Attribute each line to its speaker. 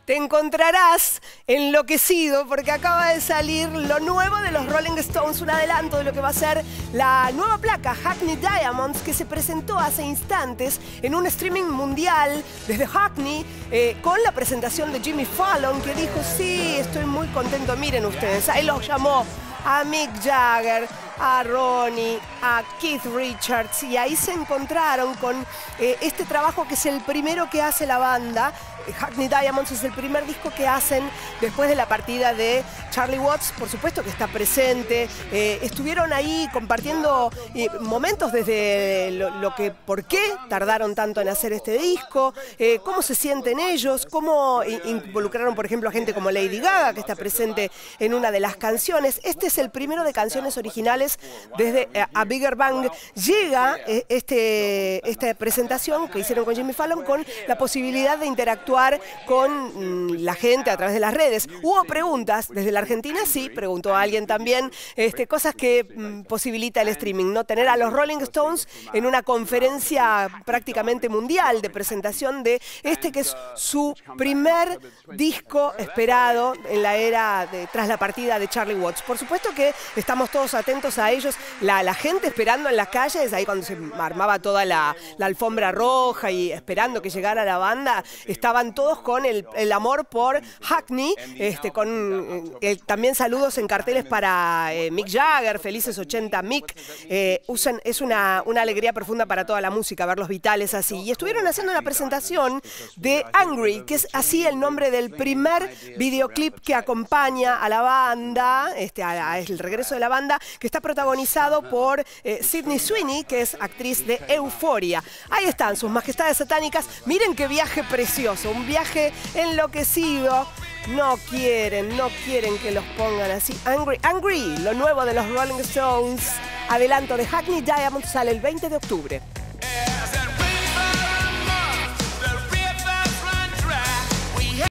Speaker 1: te encontrarás enloquecido porque acaba de salir lo nuevo de los Rolling Stones, un adelanto de lo que va a ser la nueva placa Hackney Diamonds, que se presentó hace instantes en un streaming mundial desde Hackney, con la presentación de Jimmy Fallon, que dijo: sí, estoy muy contento. Miren ustedes, ahí los llamó a Mick Jagger, a Ronnie, a Keith Richards, y ahí se encontraron con este trabajo que es el primero que hace la banda. Hackney Diamonds es el primer disco que hacen después de la partida de Charlie Watts, por supuesto que está presente. Estuvieron ahí compartiendo momentos desde por qué tardaron tanto en hacer este disco, cómo se sienten ellos, cómo involucraron, por ejemplo, a gente como Lady Gaga, que está presente en una de las canciones. Este es el primero de canciones originales desde A Bigger Bang. Llega esta presentación que hicieron con Jimmy Fallon con la posibilidad de interactuar con la gente a través de las redes. Hubo preguntas desde la Argentina, sí, preguntó a alguien también, cosas que posibilita el streaming, ¿no? Tener a los Rolling Stones en una conferencia prácticamente mundial de presentación de que es su primer disco esperado en la era tras la partida de Charlie Watts. Por supuesto que estamos todos atentos a ellos, la gente esperando en las calles, ahí cuando se armaba toda la alfombra roja y esperando que llegara la banda, estaban todos con el amor por Hackney, también saludos en carteles para Mick Jagger, felices 80 Mick. Es una alegría profunda para toda la música ver los Vitales así. Y estuvieron haciendo una presentación de Angry, que es así el nombre del primer videoclip que acompaña a la banda, el regreso de la banda, que está protagonizado por Sydney Sweeney, que es actriz de Euphoria. Ahí están sus majestades satánicas. Miren qué viaje precioso, un viaje enloquecido. No quieren que los pongan así. Angry, lo nuevo de los Rolling Stones. Adelanto de Hackney Diamonds, sale el 20 de octubre.